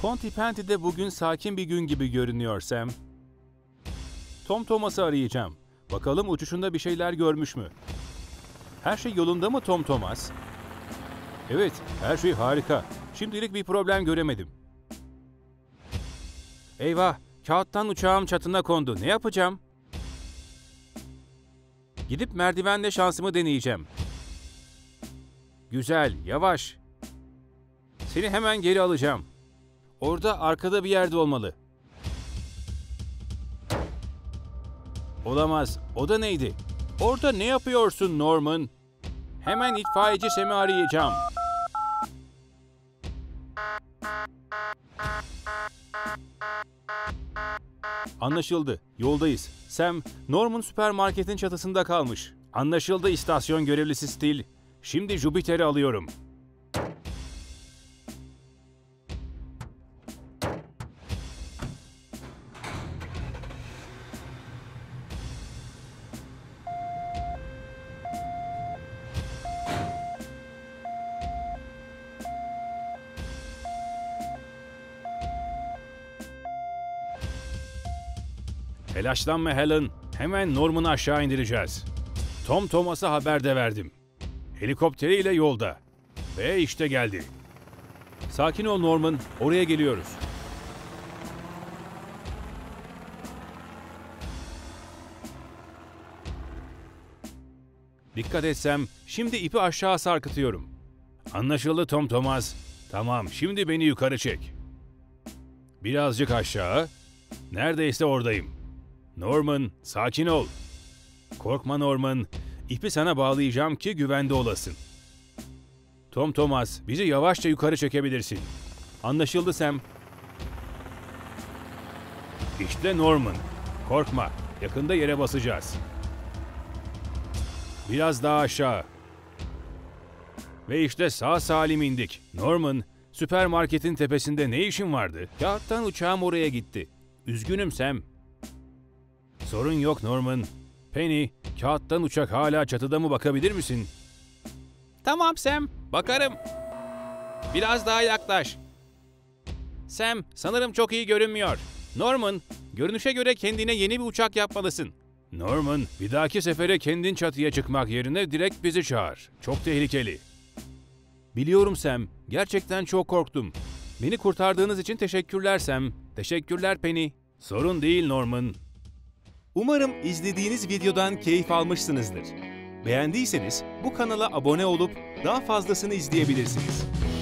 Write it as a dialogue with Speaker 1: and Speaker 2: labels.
Speaker 1: Pontypandy'de bugün sakin bir gün gibi görünüyor Sam. Tom Thomas'ı arayacağım. Bakalım uçuşunda bir şeyler görmüş mü? Her şey yolunda mı Tom Thomas? Evet, her şey harika. Şimdilik bir problem göremedim. Eyvah, kağıttan uçağım çatına kondu. Ne yapacağım? Gidip merdivenle şansımı deneyeceğim. Güzel, yavaş. Seni hemen geri alacağım. Orada arkada bir yerde olmalı. Olamaz. O da neydi? Orada ne yapıyorsun Norman? Hemen itfaiyeci Sam'i arayacağım. Anlaşıldı. Yoldayız. Sam, Norman süpermarketin çatısında kalmış. Anlaşıldı istasyon görevlisi Steel. Şimdi Jupiter'i alıyorum. Telaşlanma Helen. Hemen Norman'ı aşağı indireceğiz. Tom Thomas'a haber de verdim. Helikopteriyle yolda. Ve işte geldi. Sakin ol Norman. Oraya geliyoruz. Dikkat etsem. Şimdi ipi aşağı sarkıtıyorum. Anlaşıldı Tom Thomas. Tamam, şimdi beni yukarı çek. Birazcık aşağı. Neredeyse oradayım. Norman, sakin ol. Korkma Norman. İpi sana bağlayacağım ki güvende olasın. Tom Thomas, bizi yavaşça yukarı çekebilirsin. Anlaşıldı Sam. İşte Norman. Korkma. Yakında yere basacağız. Biraz daha aşağı. Ve işte sağ salim indik. Norman, süpermarketin tepesinde ne işin vardı? Kağıttan uçağım oraya gitti. Üzgünüm Sam. Sorun yok Norman. Penny, kağıttan uçak hala çatıda mı, bakabilir misin? Tamam Sam, bakarım. Biraz daha yaklaş. Sam, sanırım çok iyi görünmüyor. Norman, görünüşe göre kendine yeni bir uçak yapmalısın. Norman, bir dahaki sefere kendin çatıya çıkmak yerine direkt bizi çağır. Çok tehlikeli. Biliyorum Sam, gerçekten çok korktum. Beni kurtardığınız için teşekkürler Sam. Teşekkürler Penny. Sorun değil Norman. Umarım izlediğiniz videodan keyif almışsınızdır. Beğendiyseniz bu kanala abone olup daha fazlasını izleyebilirsiniz.